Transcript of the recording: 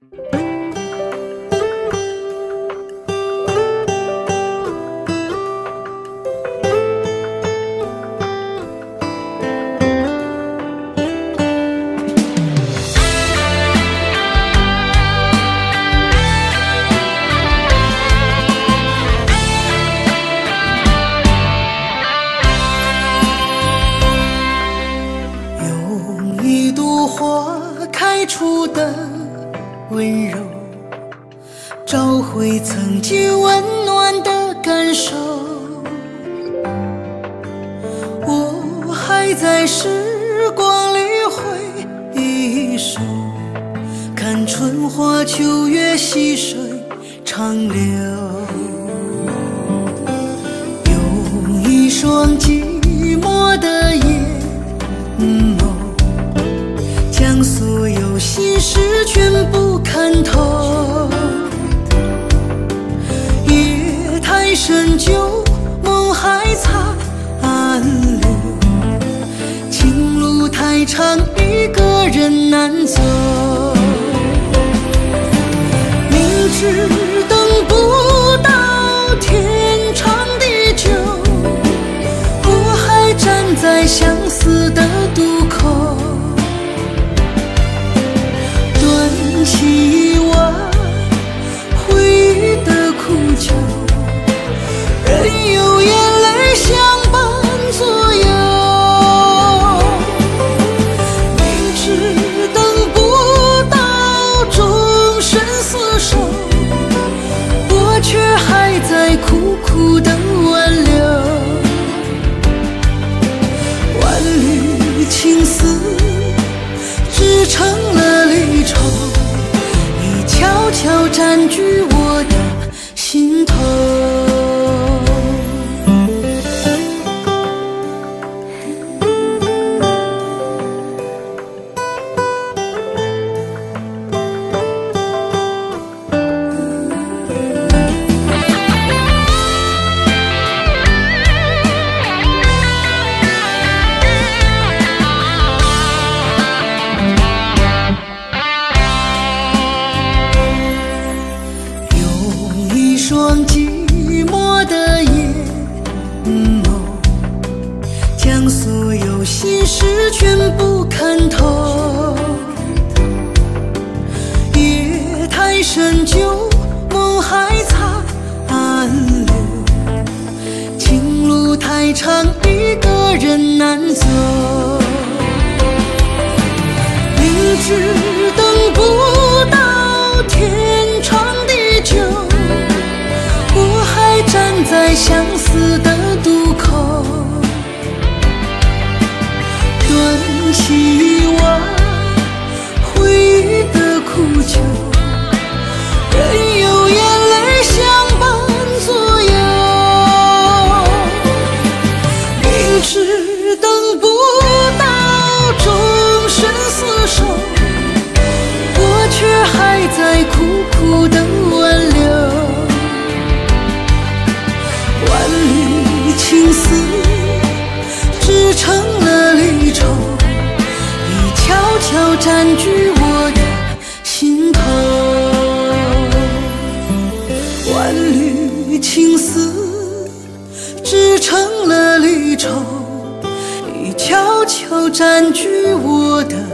花开出的温柔，找回曾经温暖的感受。我还在时光里挥一手，看春花秋月细水长流。有一双寂寞的眼眸，将所有心事全部看透。夜太深，旧梦还残留，情路太长，一个人难走。明知等不到天长地久，我还站在相思的渡口。起完回忆的苦酒，任由眼泪相伴左右。明知等不到终身厮守，我却还在苦苦的挽留。万缕情丝织成了离愁，悄悄占据我的心头。双寂寞的眼眸，将所有心事全部看透。夜太深，旧梦还残留，情路太长，一个人难走。明知等不到天长地久，站在相思的渡口，端起碗回忆的苦酒，任由眼泪相伴左右。明知等不到终身厮守，我却还在苦苦的挽留。情丝织成了离愁，已悄悄占据我的心头。万缕情丝织成了离愁，已悄悄占据我的